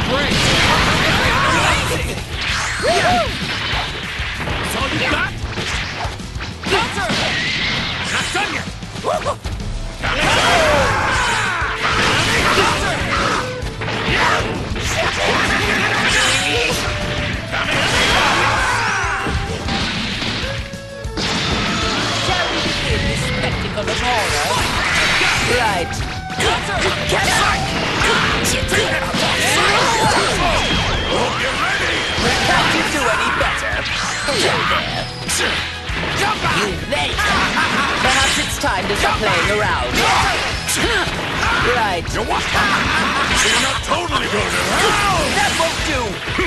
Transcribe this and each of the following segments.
great! Amazing! That's all you got? Counter! Not done yet! Counter! Shall we begin this spectacle of horror? Right. Can't you do any better? Hello there. You late. Perhaps it's time to stop playing around. Right. You're not totally going around! That won't do.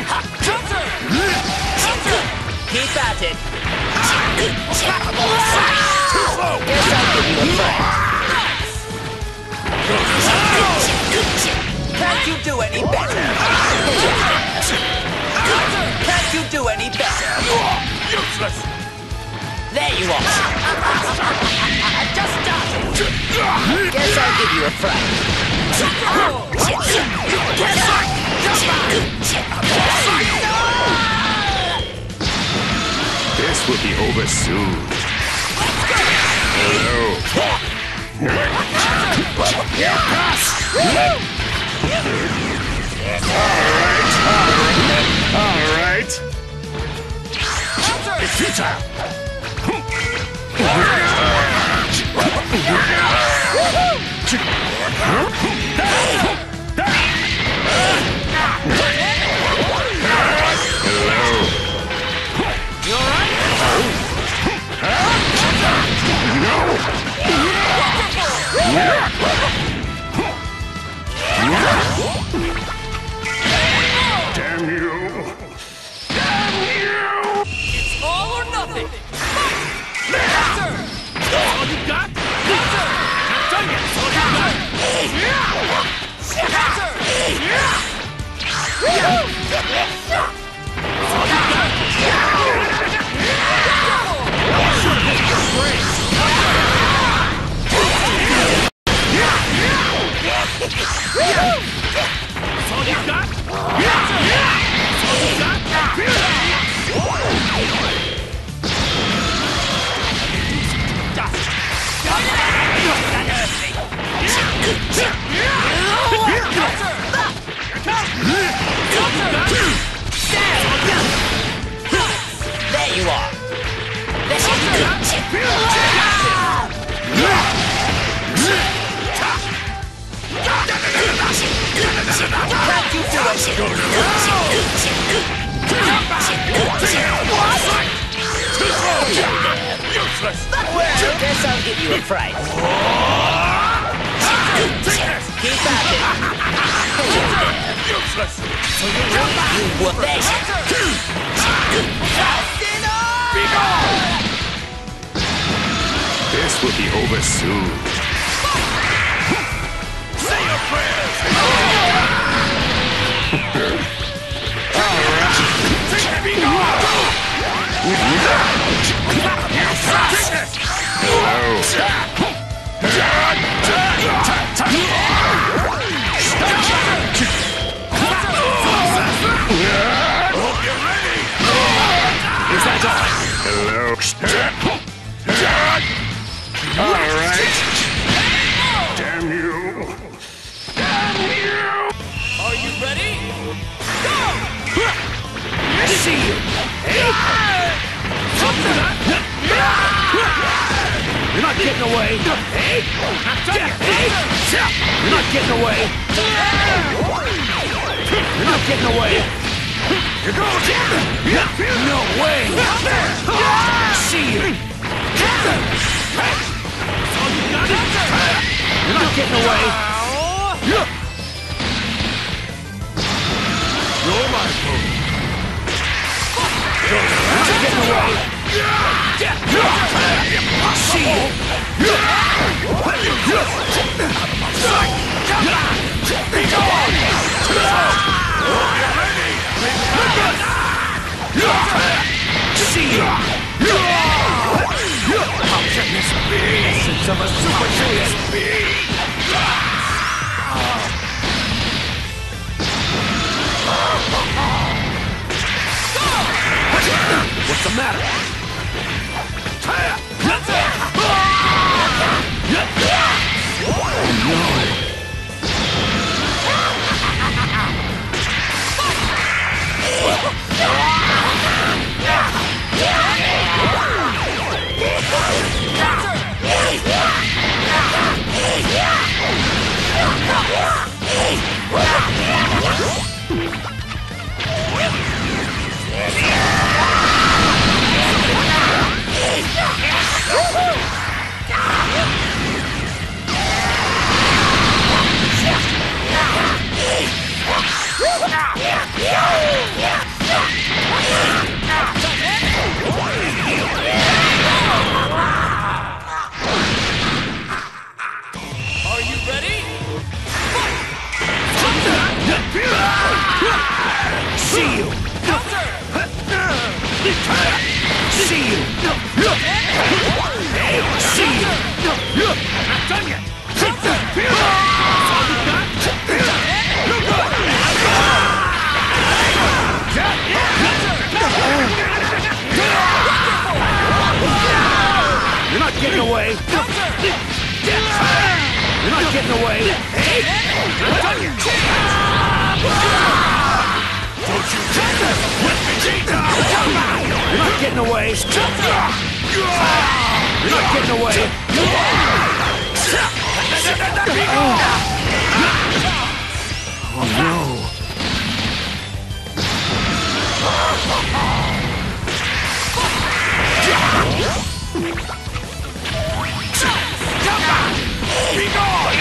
Keep at it. Too slow! Guess I'll give you a friend. Can't you do any better? Can't you do any better? Useless! There you are. Just started. Guess I'll give you a friend. This will be over soon. Hello. All right. It's futile! You alright? Damn you. It's all or nothing! Counter! That's all you got? Counter! Not done yet! That's all you got? Counter! That's all you got? Great! That's all you got? That's all you got? There you are. Can't you do Useless! Well, guess I'll give you a fright. Keep at it. Useless! You were there. Be gone! This will be over soon. Say your prayers! Be gone! Is that all? Hello. All right. Damn you. Are you ready? Go! See you! You're not getting away! You're not getting away! You're not getting away! You're going! No way! See you! You're not getting away! You're my fool! You're not getting away! See you! Be gone! See you! Essence of a super saiyan! What's the matter? Are you ready? See you! Counter! See you! See you! Not done yet! You're not getting away! You're not getting away! Not done yet! Don't you dare! You're not getting away! You're not getting away! Oh no! Be gone!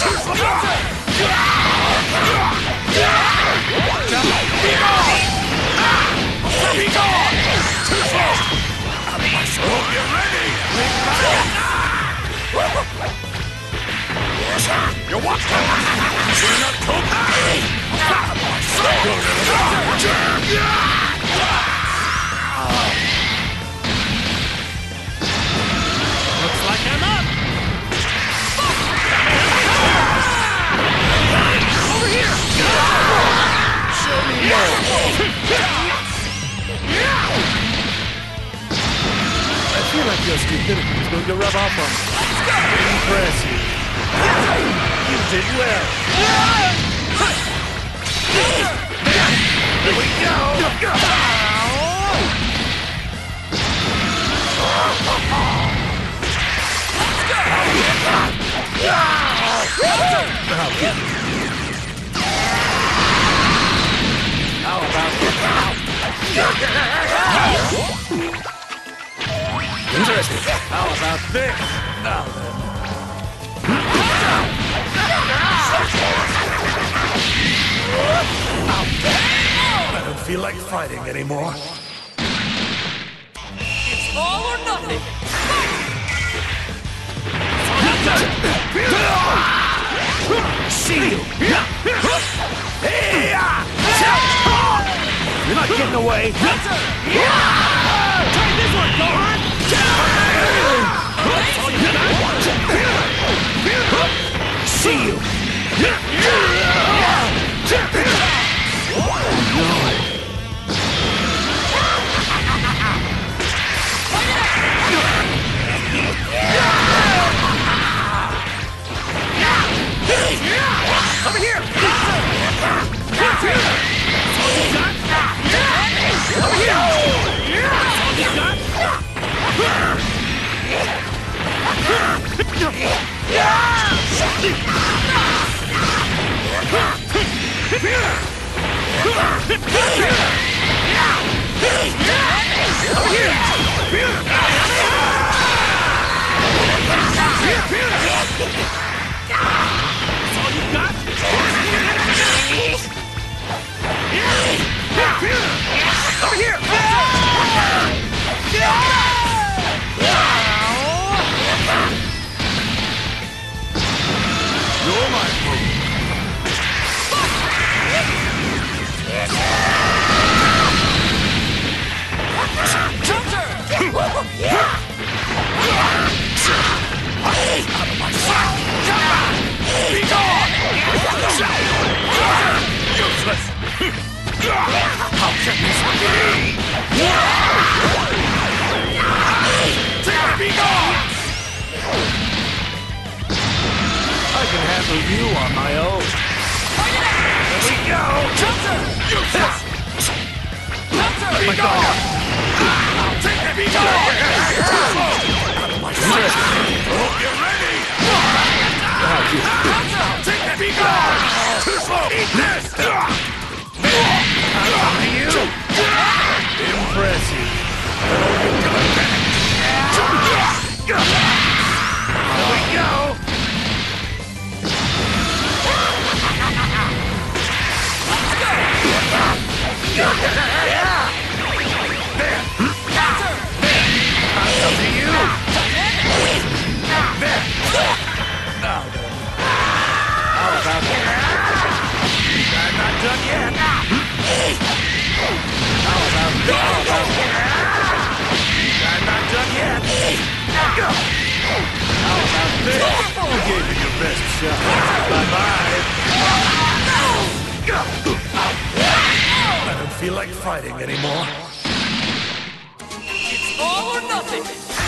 Be gone! Hope you're ready! You're what? You're not Looks like I'm up! Over here! Show me more! I feel like your stupidity is going to rub off on me. Impressive. You did well. Here we go! How about this? Interesting. How about this? Now I don't feel like fighting anymore. It's all or nothing! see you! You're not getting away! Try this one, Gohan! See you! Over here! Over here! handle you on my own. Here we go! Counter! Counter! Be gone! Take it! Be gone! Out of my sight! Hope you're ready! Counter! Take it! Be gone! Too slow! Eat this! How do you? Impressive. Here we go! I'll come to you! There! Now then. How about that? I'm not done yet! How about that? I'm not done yet! How about this? You gave it your best shot. Bye-bye! I don't feel like fighting anymore. It's all or nothing!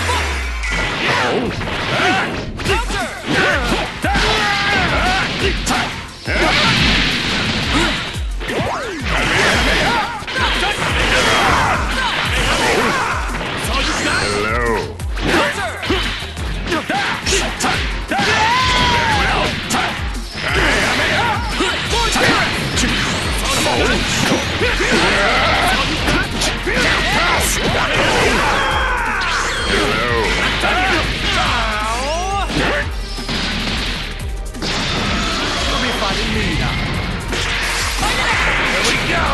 You'll be fighting me now. Here we go!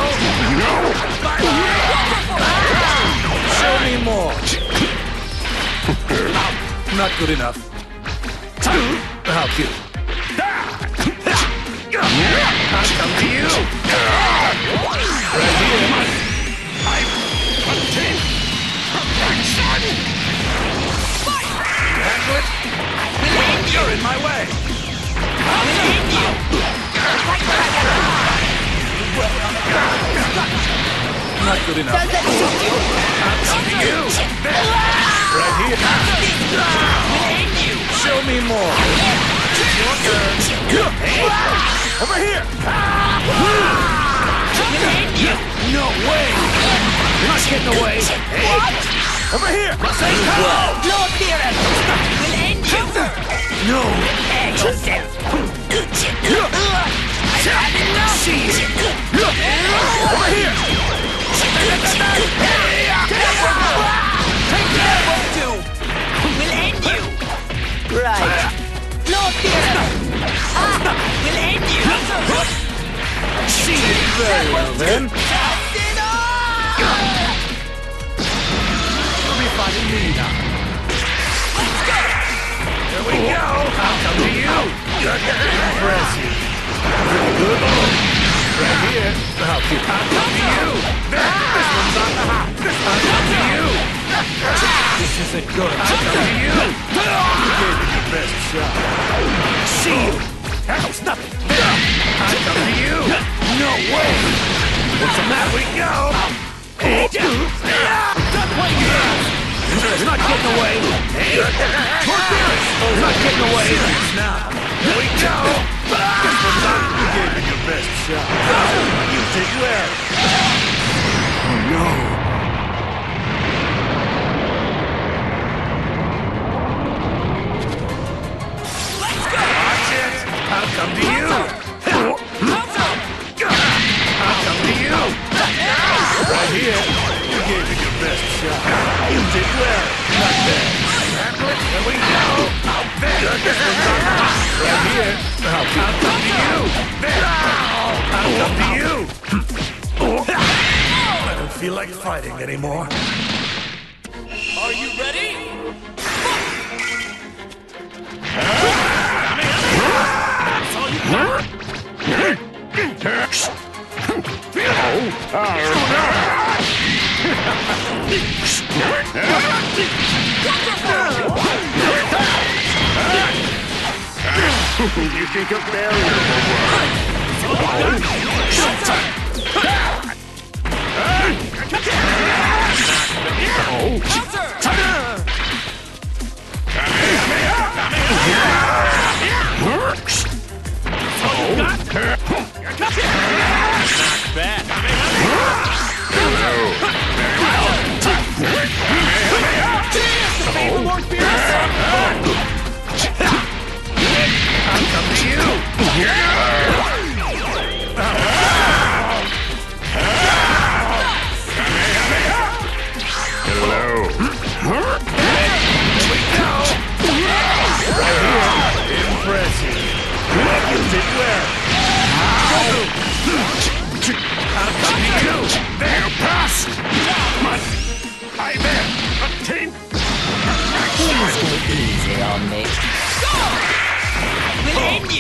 Bye-bye! Show me more. Not good enough. How cute. I'll come to you. Right here. Handle it. You're in my way. Not good enough. Does that suit you? I'll come to you. Right here. Show me more. Your turn. Over here. No way. You're not getting away. What? Over here. No appearance! Will end you! No. Yourself! I've had enough! See. Over here. Take care, you! Will end you! Right. No appearance! Will end you! See it very well then. You'll be fighting me now. Here we go. I'll come to you. Impressive. Pretty good. Right here. How cute. I'll come to you. This one's on the hop. I'll come to you. This isn't good. I'll come to you. You gave it your best shot. See you. That was nothing. I'll come to you. No way. What's the matter? We go. Stop playing games. It's not getting away. Torpedoes. It's not getting away. Now. Here we go. This one's on. You gave it your best shot. You did well. Oh no. Watch it. I'll come to you. I'll come to you. Right here. You gave it your best shot. You did well. Not bad. Handle it. Here we go. There. This one's on. Right here. I'll come to you. There. I'll come to you. I don't feel like fighting anymore. Are you ready? That's all you got? You think a barrier will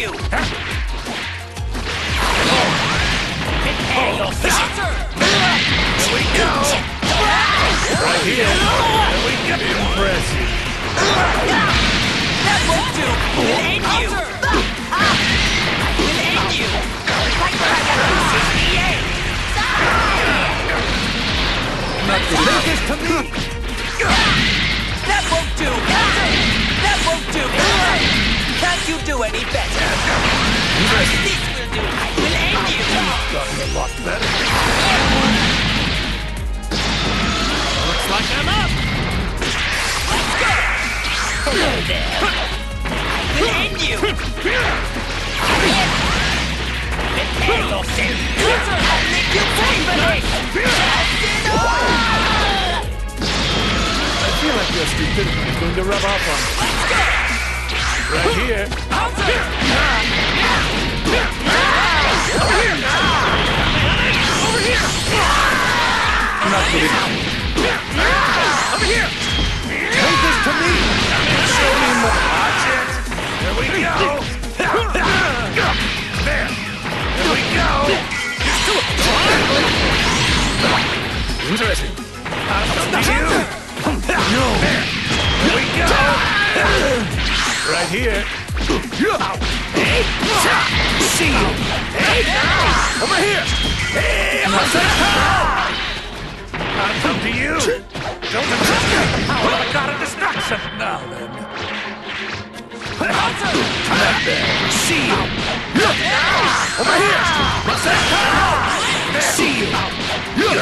you! Prepare yourself! Here we go! Right here! Here we go! Impressive! That won't do! We'll end you! We'll end you! Take this to me! That won't do! That won't do! Can't you do any better? This will do! We'll end you! Gotten a lot better. Looks like I'm up! Let's go! Hello there! We'll end you! Prepare yourself! I'll make you pay for this! I feel like your stupidity is going to rub off on me. Let's go! Right here. Over here! Not good enough. Over here! Take this to me! Show me more. Watch it! Here we go! There! Here we go! Interesting. I'll come to you! No! There! Here we go! Right here. See you! Over here! Hey! I'll come to you! Don't attack me! I got a distraction! Now then. Not there! See you! Over here! See you! You're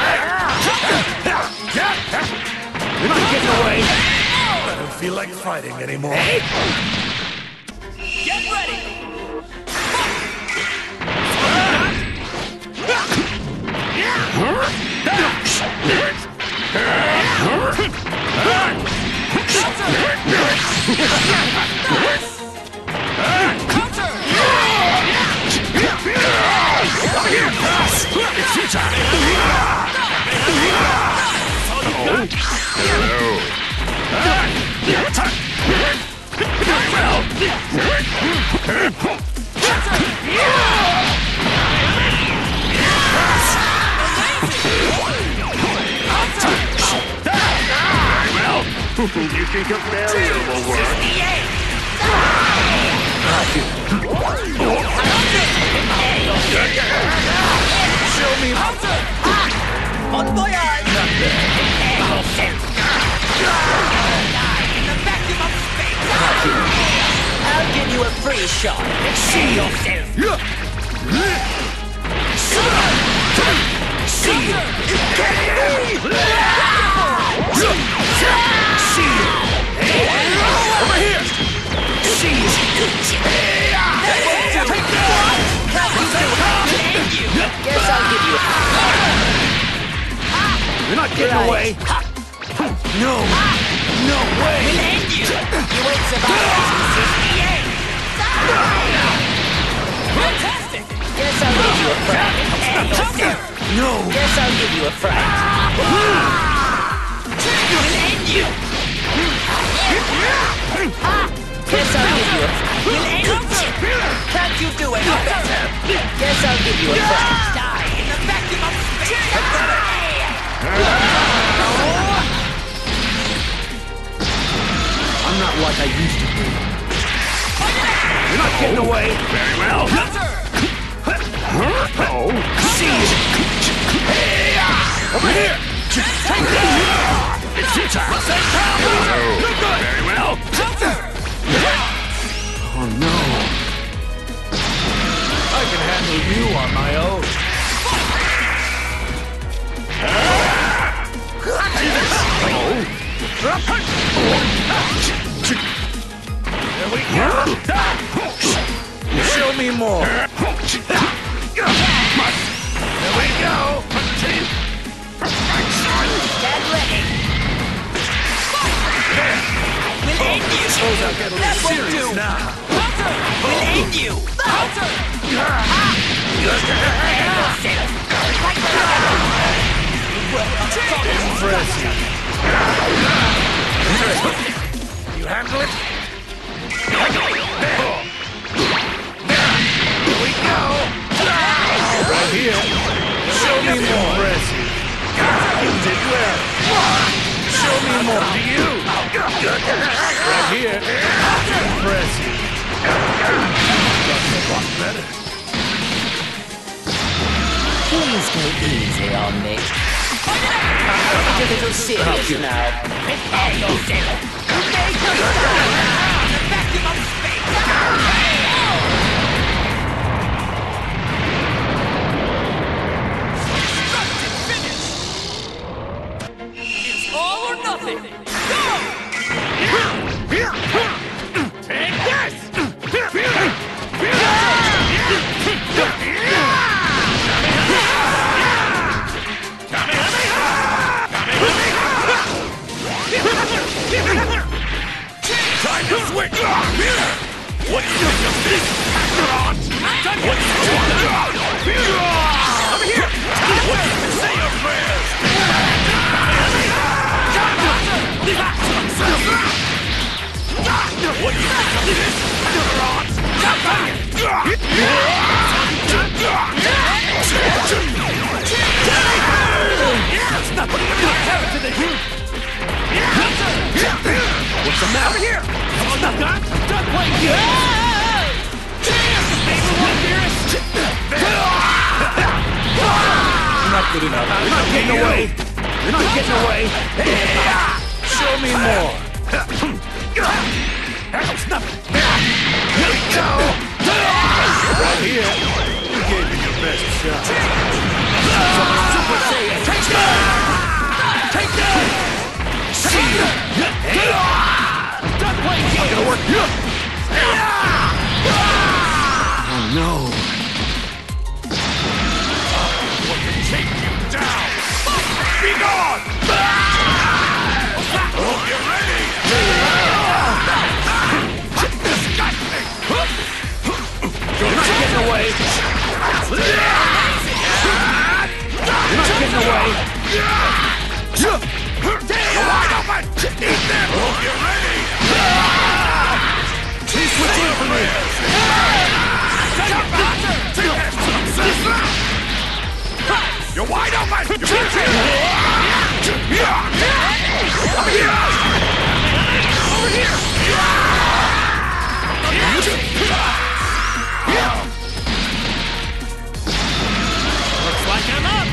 not getting away! I don't feel like fighting anymore. Get ready! It's your time! You think a barrier will work? Show me! Bon voyage! In the vacuum of space! I'll give you a free shot. See yourself! See you! See you! Over here! See you! Guess I'll give you a... You're not getting away! No! No way! We'll end you! You won't survive! Fantastic! Guess I'll give you a fright. No! Guess I'll give you a fright. We'll end you! Guess I'll give you a fright. We'll end you! Can't you do any better? Guess I'll give you a fright. Die in the vacuum of space! I'm not like I used to be. You're not getting away! Very well! Oh! See you! Over here! Take this! It's your time! You're good! Very well! Oh no! I can handle you on my own! There we go! Show me more! There we go! Stand ready. We'll end you! Suppose I'll get a That little won't serious do! now. We'll end you! Impressive. You handle it? me more. To you. Right here. Impressive. That's a lot better. Please go easy on me. It's a little serious now. It's all or nothing. Go! Take this! Time to switch! What do you think of this? What do you think of over here! What do you say your prayers? What do you think of this? What's the matter? Over here! All you got? Done playing You're not good enough. You're not getting away. You're not getting away. Show me more. That's nothing. Here we go. Right here. You gave me your best shot. Super Saiyan. Take that! Take that! See ya! Done playing. Not gonna work. Oh no. Take you down! Be gone! Hope you're ready! Disgusting! You're not getting away! You're not getting away! You're wide open! Eat them! Hope you're ready! Please switch in for me! You're wide open! Over here! Looks like I'm up!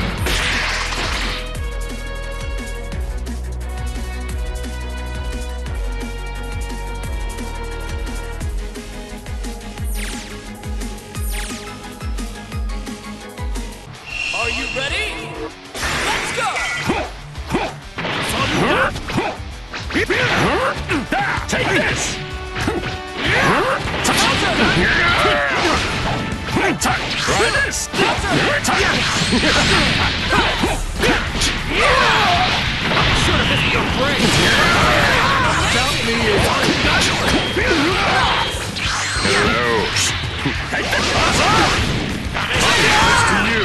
Are you ready? Let's go! Take this! Try this! Should have hit your brain! Tell me Hello. Take this! This to you.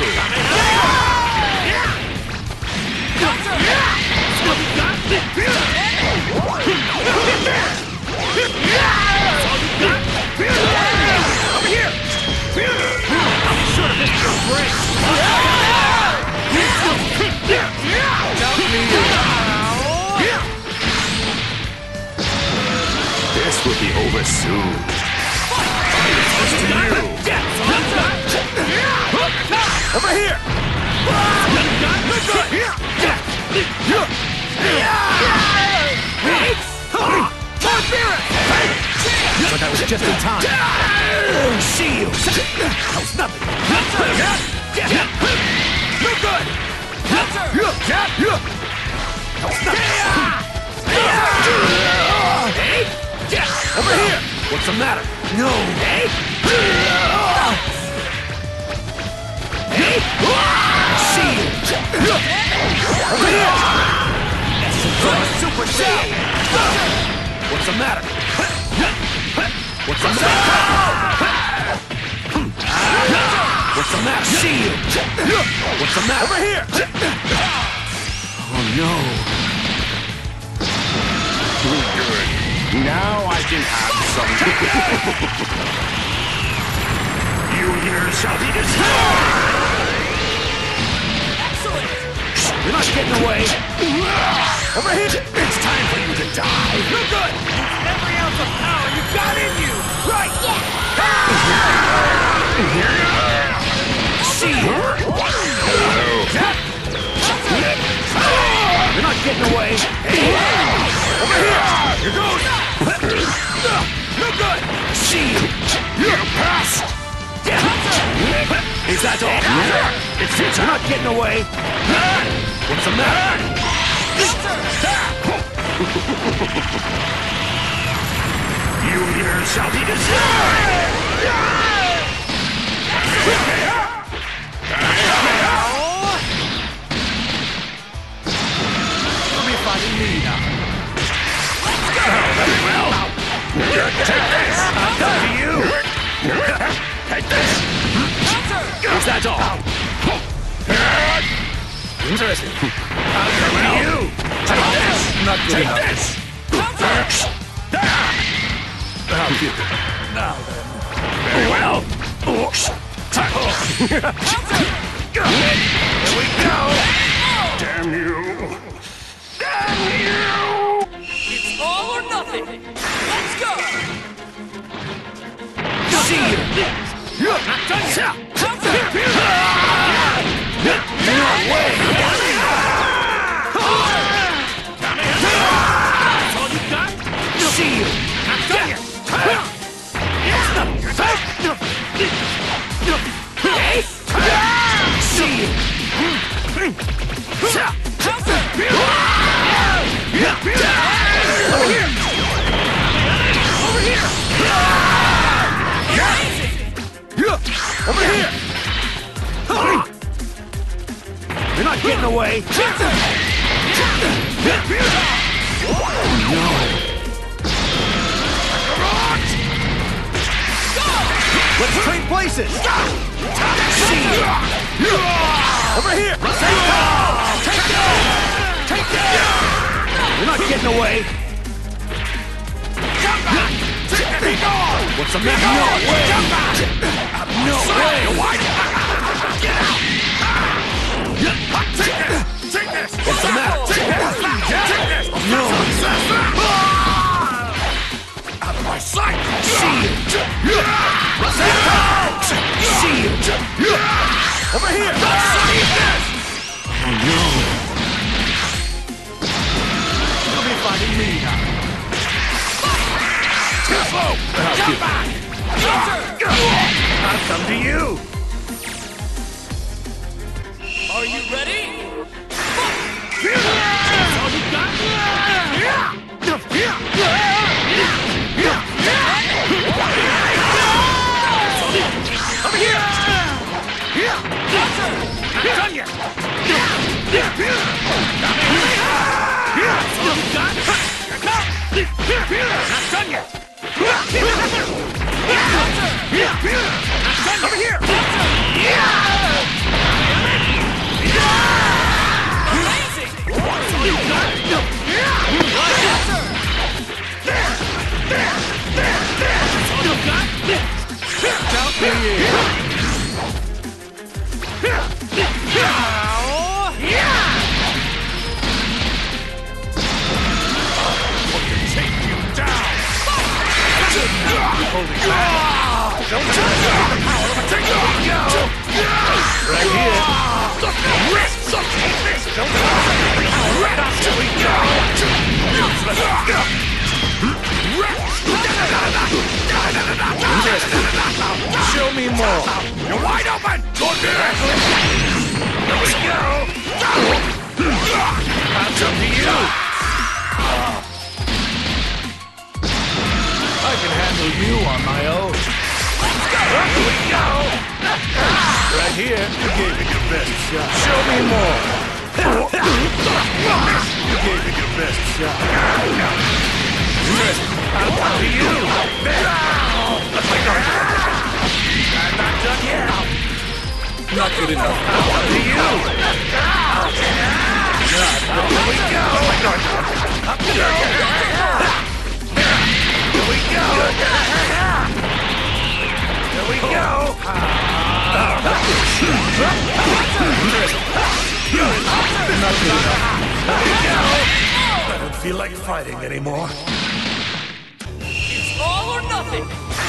Over here! I'm sure this is your brain! This will be over soon. This to you. Over here! Looks like I was just in time. See you! That was nothing! No good! That was nothing! Over here! What's the matter? No! See you! Over here! Super Saiyan! What's the matter? What's the matter? What's the matter? See you! What's the matter? Over here! Oh no! Good. Now I can have some. You here shall be destroyed! Excellent! You're not getting away! Over here! It's time for you to die! No good! Use every ounce of power you've got in you! Right! See you! You're not getting away! Over here! Here goes! No good! See you! You're past! Is that all? It's your turn! You're not getting away! What's the matter? You here shall be destroyed! You'll be fighting me now. Very well. Take this! I'm coming to you! Take this! Is that all? Interesting. I'm coming to you! Take this! Not good enough. Take this! I'll give it. Now then. Very well. Here we go! Damn you! Damn you! It's all or nothing. Let's go. See you! Not done yet! No way! That's all you got? See you! Not done yet! See you! Over here! Over here! You're not getting away! Let's trade places! See you! Over here! Take that! You're not getting away! What's the matter? No way! No way! Take this! What's the matter? No! Out of my sight! See you! See you! Over here! Oh no! You'll be fighting me now. Jump back! I'll come to you! Are you ready? That's all you got? Over here! Not done yet! That's all you got? Not done yet! Over here! Amazing! That's all you got? That's all you got? Count me in! Take you down! Holding back! Don't touch the power of a go! Right here! Take this! Don't touch the power! Here we go! Show me more! You're wide open! Go there! Here we go! I'll come to you! I can handle you on my own. Here we go! Right here, you gave me your best shot. Show me more! You gave me your best shot. I'll come to you! I'm not done yet! Not good enough. I'll come to you! Here we go! Up here! Here we go! Here we go! Not good enough. Here we go! feel like fighting anymore. It's all or nothing.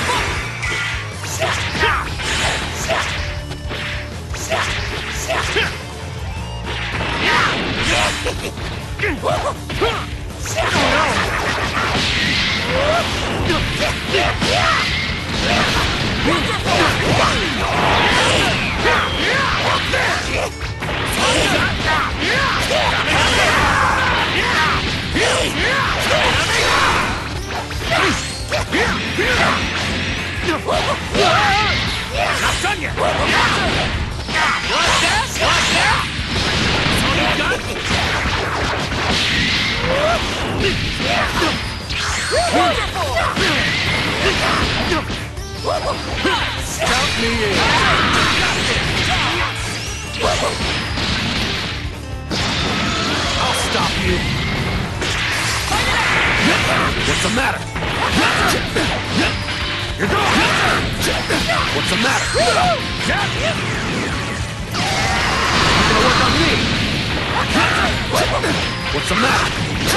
Not done yet! Like that? Like that? Count me in. I'll stop you. What's the matter? You're gone! What's the matter? You're gonna work on me! What's the matter?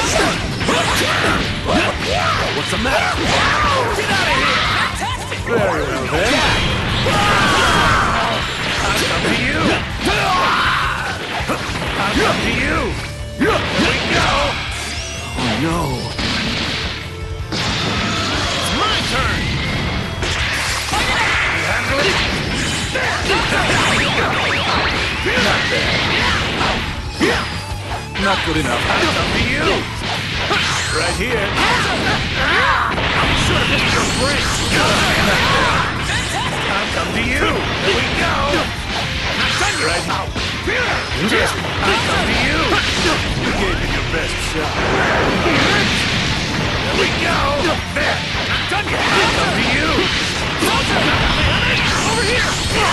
What's the matter? Get out of here! Fantastic! Very well then. I'll come to you! I'll come to you! Here we go! Oh no! It's my turn! Handle it! Not good enough. I'll come to you! Right here. Should have hit your brakes! I'll come to you! Here we go! Not done yet! Right now. I'll come to you! You gave it your best shot. Here we go! There! Not done yet! I'll come to you! Over here!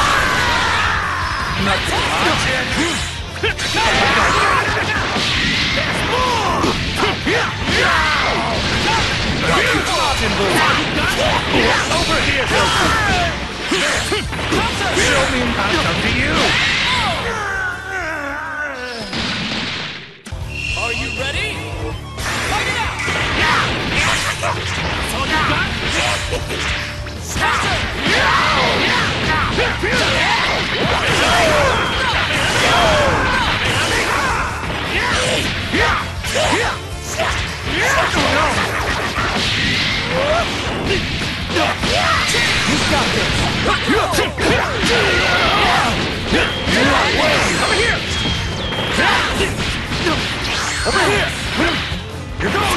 Not too much yet. There's more! Over here, Goku! Show me I'll come to you! Are you ready? Fight it out! That's all you got? Over here! You're going!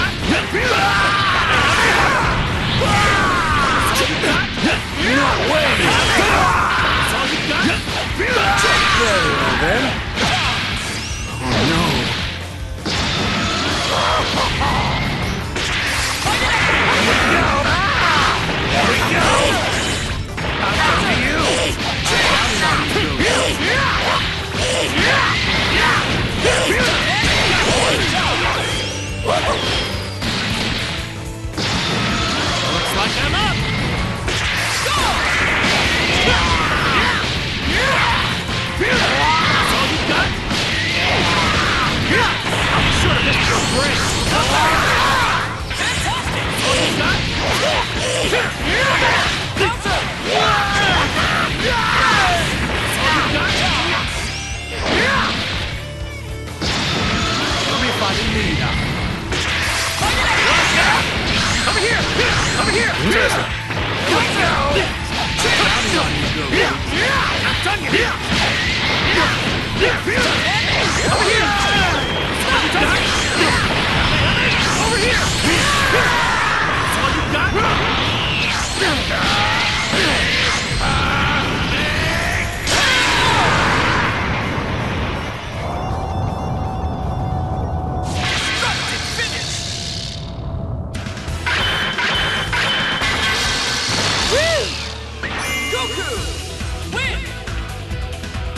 No way! That's all you got? Very well then. Oh no! Here we go! I'll come to you! Looks like I'm up! That's all you got? Should have hit your brakes! Fantastic! All you got? Counter! You'll be fighting me now. Over here! Over here! Listen. Not done yet!